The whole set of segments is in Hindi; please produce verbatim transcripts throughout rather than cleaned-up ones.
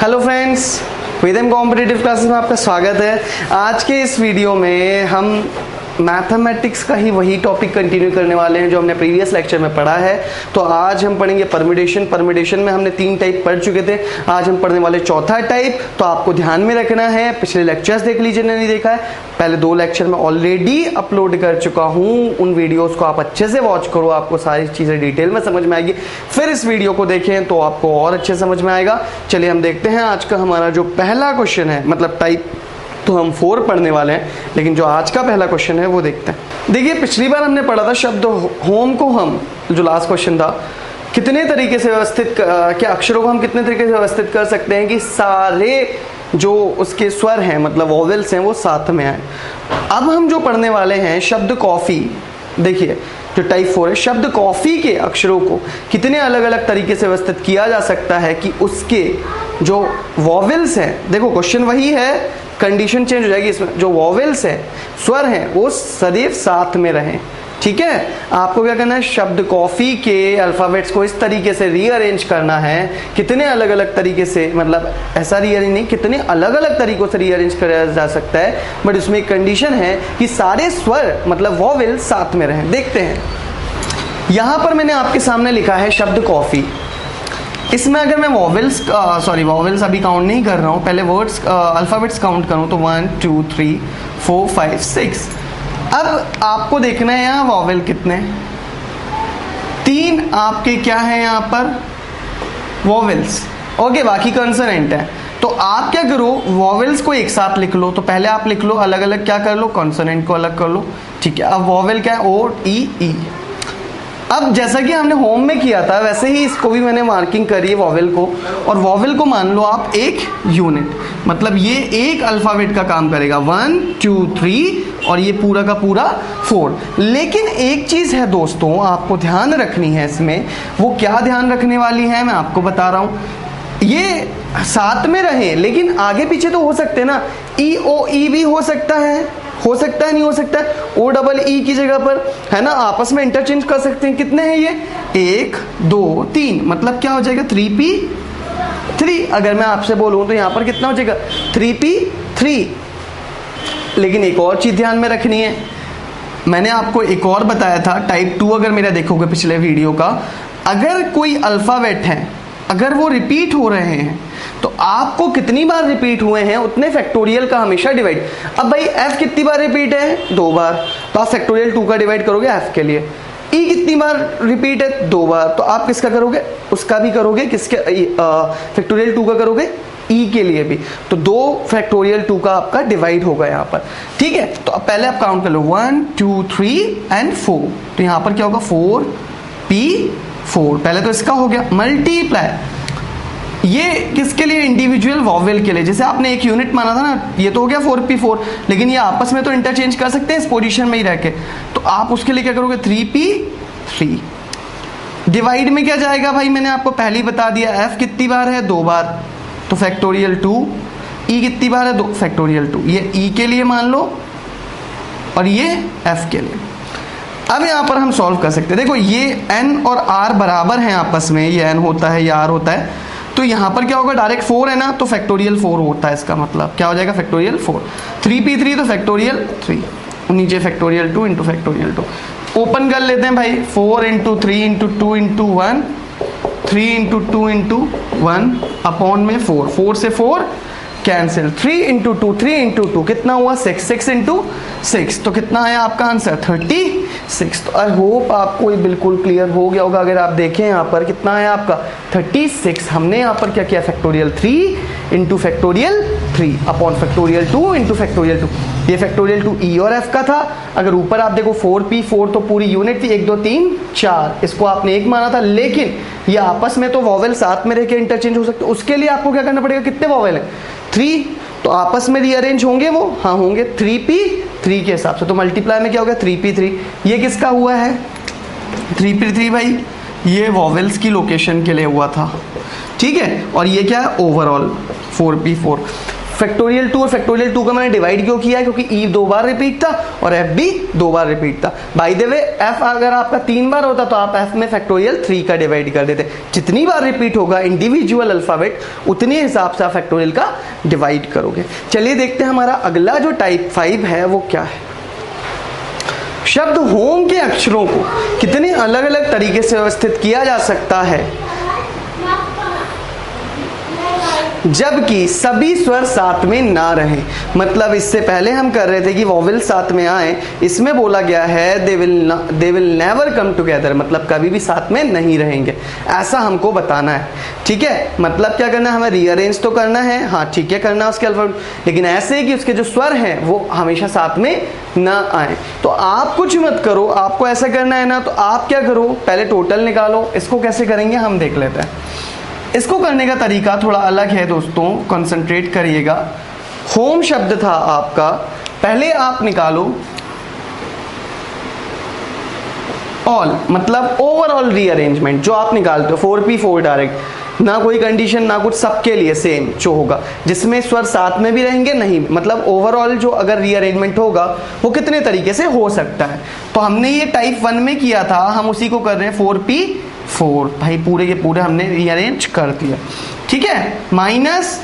Hello friends, Vedam competitive classes में आपका स्वागत है। आज के इस वीडियो में हम मैथमेटिक्स का ही वही टॉपिक कंटिन्यू करने वाले हैं जो हमने प्रीवियस लेक्चर में पढ़ा है। तो आज हम पढ़ेंगे परम्यूटेशन। परम्यूटेशन में हमने तीन टाइप पढ़ चुके थे, आज हम पढ़ने वाले चौथा टाइप। तो आपको ध्यान में रखना है, पिछले लेक्चर्स देख लीजिए नहीं देखा है, पहले दो लेक्चर में ऑलरेडी अपलोड कर चुका हूँ, उन वीडियोस को आप अच्छे से वॉच करो, आपको सारी चीज़ें डिटेल में समझ में आएगी। फिर इस वीडियो को देखें तो आपको और अच्छे समझ में आएगा। चलिए हम देखते हैं आज का हमारा जो पहला क्वेश्चन है, मतलब टाइप तो हम फोर पढ़ने वाले हैं, लेकिन जो आज का पहला क्वेश्चन है वो देखते हैं। देखिए पिछली बार हमने पढ़ा था शब्द होम को हम, जो लास्ट क्वेश्चन था, कितने तरीके से व्यवस्थित, क्या अक्षरों को हम कितने तरीके से व्यवस्थित कर सकते हैं कि सारे जो उसके स्वर हैं, मतलब वॉवेल्स हैं, वो साथ में आए। अब हम जो पढ़ने वाले हैं शब्द कॉफी, देखिए जो टाइप फोर है, शब्द कॉफी के अक्षरों को कितने अलग अलग तरीके से व्यवस्थित किया जा सकता है कि उसके जो वॉवेल्स हैं, देखो क्वेश्चन वही है, कंडीशन चेंज हो जाएगी इसमें, जो वॉवेल्स हैं, स्वर हैं, वो सदैव साथ में रहें। ठीक है, आपको क्या करना है, शब्द कॉफी के अल्फाबेट्स को इस तरीके से रीअरेंज करना है, कितने अलग अलग तरीके से, मतलब ऐसा रीअरेंज नहीं, कितने अलग अलग तरीकों से रीअरेंज किया जा सकता है, बट उसमें एक कंडीशन है कि सारे स्वर मतलब वॉवेल साथ में रहें। देखते हैं, यहां पर मैंने आपके सामने लिखा है शब्द कॉफी। इसमें अगर मैं वॉवेल्स सॉरी वॉवेल्स अभी काउंट नहीं कर रहा हूँ, पहले वर्ड्स अल्फाबेट्स काउंट करूँ तो one two three four five six. अब आपको देखना है यहाँ वॉवेल कितने, तीन आपके क्या है यहाँ पर वॉवेल्स, ओके, बाकी कंसोनेंट है। तो आप क्या करो, वॉवेल्स को एक साथ लिख लो। तो पहले आप लिख लो, अलग अलग क्या कर लो, कॉन्सोनेंट को अलग कर लो। ठीक है, अब वॉवेल क्या है, ओ ई ई। अब जैसा कि हमने होम में किया था वैसे ही इसको भी मैंने मार्किंग करी है वॉवेल को, और वॉवेल को मान लो आप एक यूनिट, मतलब ये एक अल्फाबेट का काम करेगा, वन टू थ्री और ये पूरा का पूरा फोर। लेकिन एक चीज़ है दोस्तों, आपको ध्यान रखनी है इसमें, वो क्या ध्यान रखने वाली है मैं आपको बता रहा हूँ। ये साथ में रहे लेकिन आगे पीछे तो हो सकते हैं ना, ई ओ ई भी हो सकता है, हो सकता है नहीं हो सकता है, ओ डबल ई की जगह पर, है ना, आपस में इंटरचेंज कर सकते हैं। कितने हैं ये, एक दो तीन, मतलब क्या हो जाएगा, थ्री पी थ्री। अगर मैं आपसे बोलूं तो यहाँ पर कितना हो जाएगा, थ्री पी थ्री। लेकिन एक और चीज ध्यान में रखनी है, मैंने आपको एक और बताया था टाइप टू, अगर मेरा देखोगे पिछले वीडियो का, अगर कोई अल्फाबेट है, अगर वो रिपीट हो रहे हैं तो आपको कितनी बार रिपीट हुए हैं उतने फैक्टोरियल का हमेशा डिवाइड। अब भाई एफ कितनी बार रिपीट है, दो बार, तो आप फैक्टोरियल टू का डिवाइड करोगे एफ के लिए। ई कितनी बार रिपीट है, दो बार, तो आप किसका करोगे, उसका भी करोगे, किसके फैक्टोरियल टू का करोगे, ई के लिए भी। तो दो फैक्टोरियल टू का आपका डिवाइड होगा यहाँ पर। ठीक है, तो अब पहले आप काउंट कर लो, one two three and four. तो यहाँ पर क्या होगा, फोर पी फोर। पहले तो इसका हो गया मल्टीप्लाई, ये किसके लिए, इंडिविजुअल वॉवेल के लिए। जैसे आपने एक यूनिट माना था ना, ये तो हो गया फोर पी फोर, लेकिन ये आपस में तो इंटरचेंज कर सकते हैं इस पोजीशन में ही रह के, तो आप उसके लिए क्या करोगे, थ्री पी थ्री। डिवाइड में क्या जाएगा भाई, मैंने आपको पहले ही बता दिया, एफ कितनी बार है, दो बार, तो फैक्टोरियल टू। ई कितनी बार है, दो, फैक्टोरियल टू। ये ई के लिए मान लो और ये एफ के लिए। अब यहाँ पर हम सॉल्व कर सकते हैं, देखो ये एन और आर बराबर हैं आपस में, ये एन होता है, ये आर होता है, तो यहाँ पर क्या होगा, डायरेक्ट फोर है ना, तो फैक्टोरियल फोर होता है, इसका मतलब क्या हो जाएगा, factorial four. Three P three तो फैक्टोरियल थ्री, नीचे factorial two into factorial two. Open कर लेते हैं भाई, four into three into two into one, three into two into one upon में फोर, फोर से four cancel, three into two, three into two कितना हुआ, सिक्स, सिक्स इंटू सिक्स, तो कितना है आपका आंसर, थर्टी सिक्स। तो आई होप आपको ये बिल्कुल क्लियर हो गया होगा। अगर आप देखें यहाँ पर कितना है आपका, थर्टी सिक्स। हमने यहाँ पर क्या किया, factorial three into factorial three upon factorial two into factorial two. ये फैक्टोरियल टू ई और एफ का था। अगर ऊपर आप देखो फोर पी फोर तो पूरी यूनिट थी, एक दो तीन चार, इसको आपने एक माना था, लेकिन ये आपस में तो वॉवेल साथ में रह के इंटरचेंज हो सकते, उसके लिए आपको क्या करना पड़ेगा, कितने वॉवेल है, थ्री, तो आपस में रीअरेंज होंगे वो, हाँ होंगे, थ्री पी थ्री के हिसाब से। तो मल्टीप्लाई में क्या हो गया, थ्री पी थ्री। ये किसका हुआ है, थ्री पी थ्री भाई, ये वॉवेल्स की लोकेशन के लिए हुआ था। ठीक है, और ये क्या है, overall four P four. Factorial two और फैक्टोरियल टू का मैंने डिवाइड क्यों किया है, क्योंकि ई दो बार रिपीट था और एफ भी दो बार रिपीट था। बाय द वे एफ अगर आपका तीन बार होता तो आप एफ में फैक्टोरियल थ्री का डिवाइड कर देते। जितनी बार रिपीट होगा इंडिविजुअल अल्फाबेट उतने हिसाब से आप फैक्टोरियल का डिवाइड करोगे। चलिए देखते हैं हमारा अगला जो टाइप फाइव है वो क्या है। शब्द होम के अक्षरों को कितने अलग अलग तरीके से व्यवस्थित किया जा सकता है जबकि सभी स्वर साथ में ना रहे। मतलब इससे पहले हम कर रहे थे कि वॉवेल साथ में आए, इसमें बोला गया है they will they will never come together, मतलब कभी भी साथ में नहीं रहेंगे, ऐसा हमको बताना है। ठीक है, मतलब क्या करना है, हमें रीअरेंज तो करना है, हाँ ठीक है करना है उसके अल्फाबेट, लेकिन ऐसे कि उसके जो स्वर हैं वो हमेशा साथ में ना आए। तो आप कुछ मत करो, आपको ऐसा करना है ना, तो आप क्या करो, पहले टोटल निकालो। इसको कैसे करेंगे हम देख लेते हैं। इसको करने का तरीका थोड़ा अलग है दोस्तों, कंसंट्रेट करिएगा। होम शब्द था आपका, पहले आप निकालो ऑल, मतलब ओवरऑल रीअरेंजमेंट जो आप निकालते हो, फोर पी फोर डायरेक्ट, ना कोई कंडीशन ना कुछ, सबके लिए सेम जो होगा, जिसमें स्वर साथ में भी रहेंगे नहीं, मतलब ओवरऑल जो अगर रीअरेंजमेंट होगा वो कितने तरीके से हो सकता है। तो हमने ये टाइप वन में किया था, हम उसी को कर रहे हैं फोर पी फोर, भाई पूरे के पूरे हमने रीअरेंज कर दिया। ठीक है, माइनस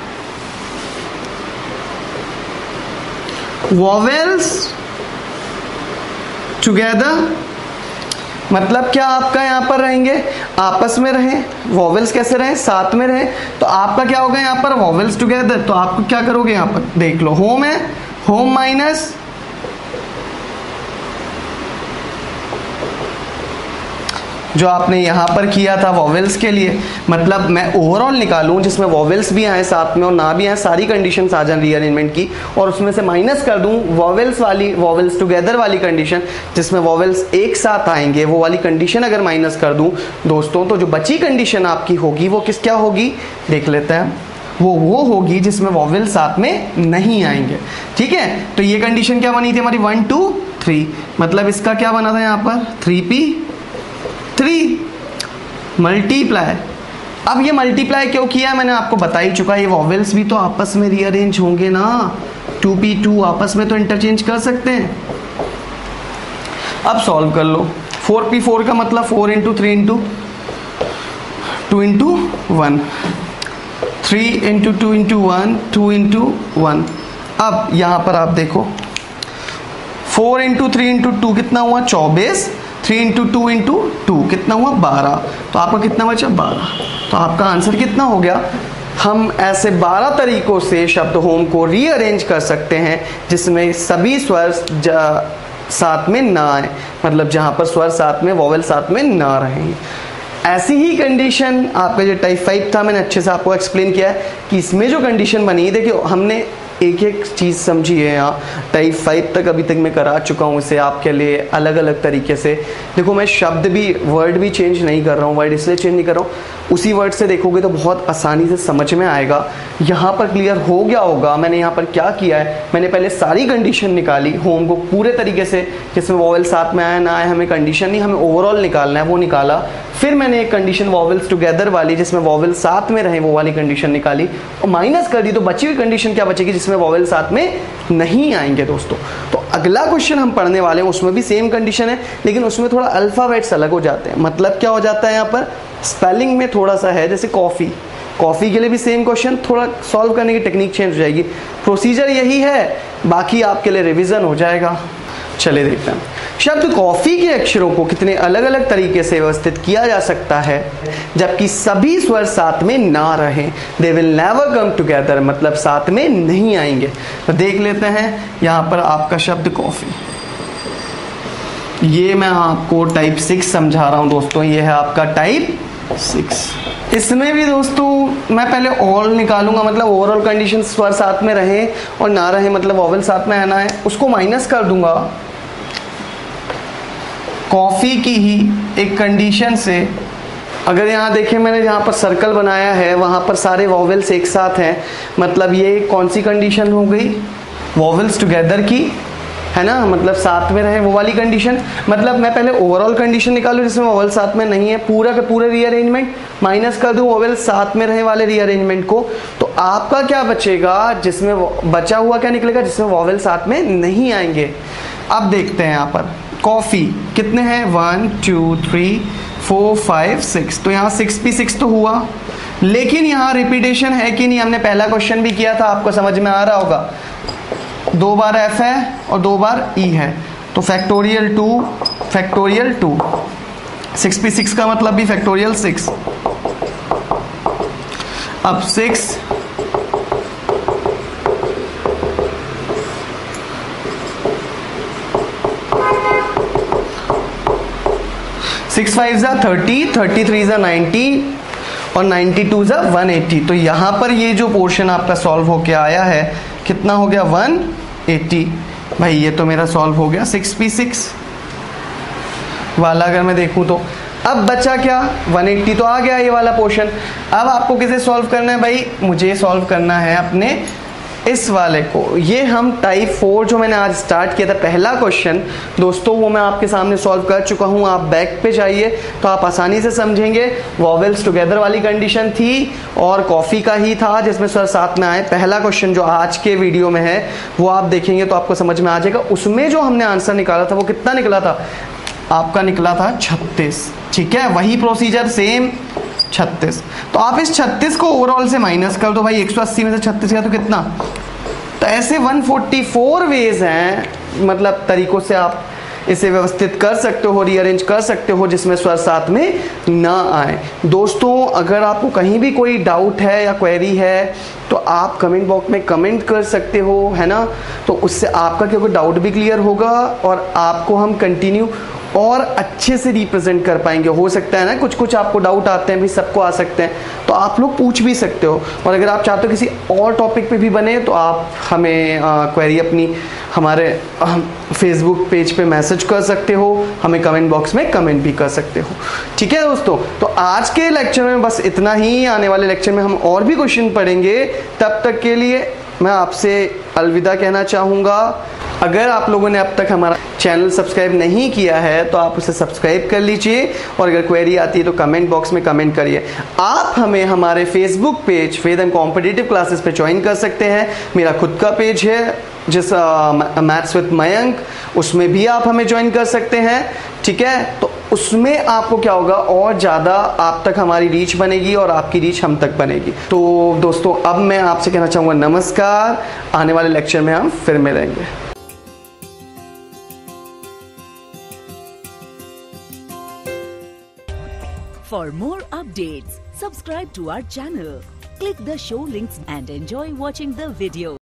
वॉवेल्स टुगेदर, मतलब क्या आपका यहां पर रहेंगे आपस में रहें, वॉवेल्स कैसे रहें साथ में रहें, तो आपका क्या होगा यहां पर वॉवेल्स टुगेदर। तो आपको क्या करोगे, यहां पर देख लो होम है, होम माइनस जो आपने यहां पर किया था वॉवेल्स के लिए, मतलब मैं ओवरऑल निकालूं जिसमें वॉवेल्स भी आए साथ में और ना भी आए, सारी कंडीशंस आ जाए रीअरेंजमेंट की, और उसमें से माइनस कर दूं वॉवेल्स वाली, वॉवेल्स टुगेदर वाली कंडीशन जिसमें वॉवेल्स एक साथ आएंगे, वो वाली कंडीशन अगर माइनस कर दूं दोस्तों, तो जो बची कंडीशन आपकी होगी वो किस क्या होगी देख लेते हैं। वो वो होगी जिसमें वॉवेल साथ में नहीं आएंगे। ठीक है, तो ये कंडीशन क्या बनी थी हमारी, वन टू थ्री, मतलब इसका क्या बना था यहाँ पर थ्री पी थ्री मल्टीप्लाई। अब ये मल्टीप्लाई क्यों किया मैंने आपको बता ही चुका, ये वॉवेल्स भी तो आपस में रीअरेंज होंगे ना, टू पी टू आपस में तो इंटरचेंज कर सकते हैं। अब सॉल्व कर लो, फोर पी फोर का मतलब four into three into two into one, three into two into one, two into one. अब यहां पर आप देखो four into three into two कितना हुआ चौबीस, three into two into two कितना हुआ बारह, तो आपका कितना बचा बारह। तो आपका आंसर कितना हो गया। हम ऐसे बारह तरीकों से शब्द होम को रीअरेंज कर सकते हैं जिसमें सभी स्वर साथ में ना आए, मतलब जहां पर स्वर साथ में वॉवेल साथ में ना रहेंगे। ऐसी ही कंडीशन आपका जो टाइप फाइव था, मैंने अच्छे से आपको एक्सप्लेन किया है कि इसमें जो कंडीशन बनी, देखिए हमने एक एक चीज़ समझी है यहाँ, टाइप फाइव तक अभी तक मैं करा चुका हूँ इसे आपके लिए अलग अलग तरीके से। देखो मैं शब्द भी वर्ड भी चेंज नहीं कर रहा हूँ, वर्ड इसलिए चेंज नहीं कर रहा हूँ, उसी वर्ड से देखोगे तो बहुत आसानी से समझ में आएगा। यहाँ पर क्लियर हो गया होगा मैंने यहाँ पर क्या किया है, मैंने पहले सारी कंडीशन निकाली होम को पूरे तरीके से, जिसमें वॉवेल साथ में आया ना आए हमें कंडीशन नहीं, हमें ओवरऑल निकालना है, वो निकाला। फिर मैंने एक कंडीशन वॉवेल्स टुगेदर वाली जिसमें वॉवेल साथ में रहे वो वाली कंडीशन निकाली और माइनस कर दी, तो बची हुई कंडीशन क्या बचेगी जिसमें वॉवेल साथ में नहीं आएंगे दोस्तों। तो अगला क्वेश्चन हम पढ़ने वाले हैं उसमें भी सेम कंडीशन है, लेकिन उसमें थोड़ा अल्फाबेट्स अलग हो जाते हैं। मतलब क्या हो जाता है यहाँ पर स्पेलिंग में थोड़ा सा है, जैसे कॉफ़ी, कॉफ़ी के लिए भी सेम क्वेश्चन, थोड़ा सॉल्व करने की टेक्निक चेंज हो जाएगी, प्रोसीजर यही है, बाकी आपके लिए रिवीजन हो जाएगा। चलिए देखते हैं शब्द कॉफी के अक्षरों को कितने अलग अलग तरीके से व्यवस्थित किया जा सकता है जबकि सभी स्वर साथ में ना रहें। They will never come together, मतलब साथ में नहीं आएंगे। तो देख लेते हैं यहाँ पर आपका शब्द कॉफी, ये मैं आपको टाइप सिक्स समझा रहा हूँ दोस्तों, ये है आपका टाइप सिक्स। इसमें भी दोस्तों मैं पहले ऑल निकालूंगा, मतलब ओवरऑल कंडीशन स्वर साथ में रहे और ना रहे, मतलब वॉवेल साथ में आना है, उसको माइनस कर दूंगा कॉफी की ही एक कंडीशन से। अगर यहाँ देखें मैंने जहाँ पर सर्कल बनाया है वहाँ पर सारे वॉवेल्स एक साथ हैं, मतलब ये कौन सी कंडीशन हो गई, वॉवेल्स टुगेदर की, है ना, मतलब साथ में रहे वो वाली कंडीशन। मतलब मैं पहले ओवरऑल कंडीशन निकालूं जिसमें वोवेल साथ में नहीं है, पूरा का पूरा रीअरेंजमेंट माइनस कर दूं वोवेल साथ में रहे वाले रीअरेंजमेंट को, तो आपका क्या बचेगा, जिसमें बचा हुआ क्या निकलेगा, जिसमें वोवेल साथ में नहीं आएंगे। अब देखते हैं यहाँ पर कॉफी कितने हैं, one two three four five six, तो यहाँ सिक्स भी सिक्स तो हुआ, लेकिन यहाँ रिपीटेशन है कि नहीं, हमने पहला क्वेश्चन भी किया था, आपको समझ में आ रहा होगा, दो बार एफ है और दो बार ई है, तो factorial two factorial two, six भी सिक्स का मतलब भी फैक्टोरियल सिक्स। अब सिक्स सिक्स फाइव जा थर्टी, थर्टी थ्री जा नाइन्टी और नाइन्टी टू जा वन एटी, तो यहां पर ये जो पोर्शन आपका सॉल्व होके आया है कितना हो गया, वन एटी। भाई ये तो मेरा सॉल्व हो गया सिक्स पी सिक्स वाला, अगर मैं देखूं तो। अब बचा क्या, वन एटी तो आ गया ये वाला पोर्शन। अब आपको किसे सॉल्व करना है भाई, मुझे सॉल्व करना है अपने इस वाले को। ये हम टाइप फोर जो मैंने आज स्टार्ट किया था पहला क्वेश्चन दोस्तों, वो मैं आपके सामने सॉल्व कर चुका हूँ। आप बैक पे जाइए तो आप आसानी से समझेंगे। वॉवेल्स टुगेदर वाली कंडीशन थी और कॉफी का ही था जिसमें स्वर साथ में आए। पहला क्वेश्चन जो आज के वीडियो में है वो आप देखेंगे तो आपको समझ में आ जाएगा। उसमें जो हमने आंसर निकाला था वो कितना निकला था, आपका निकला था छत्तीस। ठीक है, वही प्रोसीजर सेम छत्तीस। तो आप इस छत्तीस को ओवरऑल से माइनस कर दो भाई, एक सौ अस्सी में से छत्तीस गया तो कितना, तो ऐसे एक सौ चौवालीस वेज हैं, मतलब तरीकों से आप इसे व्यवस्थित कर सकते हो, रीअरेंज कर सकते हो जिसमें स्वर साथ में ना आए। दोस्तों अगर आपको कहीं भी कोई डाउट है या क्वेरी है तो आप कमेंट बॉक्स में कमेंट कर सकते हो, है ना, तो उससे आपका क्योंकि डाउट भी क्लियर होगा और आपको हम कंटिन्यू और अच्छे से रिप्रेजेंट कर पाएंगे। हो सकता है ना कुछ कुछ आपको डाउट आते हैं, भी सबको आ सकते हैं, तो आप लोग पूछ भी सकते हो। और अगर आप चाहते हो किसी और टॉपिक पे भी बने तो आप हमें क्वेरी अपनी हमारे फेसबुक पेज पे मैसेज कर सकते हो, हमें कमेंट बॉक्स में कमेंट भी कर सकते हो। ठीक है दोस्तों, तो आज के लेक्चर में बस इतना ही। आने वाले लेक्चर में हम और भी क्वेश्चन पढ़ेंगे। तब तक के लिए मैं आपसे अलविदा कहना चाहूँगा। अगर आप लोगों ने अब तक हमारा चैनल सब्सक्राइब नहीं किया है तो आप उसे सब्सक्राइब कर लीजिए, और अगर क्वेरी आती है तो कमेंट बॉक्स में कमेंट करिए। आप हमें हमारे Facebook page Vedam competitive classes पे ज्वाइन कर सकते हैं। मेरा खुद का पेज है जिस मैथ्स विद मयंक, उसमें भी आप हमें ज्वाइन कर सकते हैं। ठीक है, तो उसमें आपको क्या होगा, और ज़्यादा आप तक हमारी रीच बनेगी और आपकी रीच हम तक बनेगी। तो दोस्तों अब मैं आपसे कहना चाहूँगा नमस्कार। आने वाले लेक्चर में हम फिर मिलेंगे। For more updates, subscribe to our channel, click the show links and enjoy watching the video.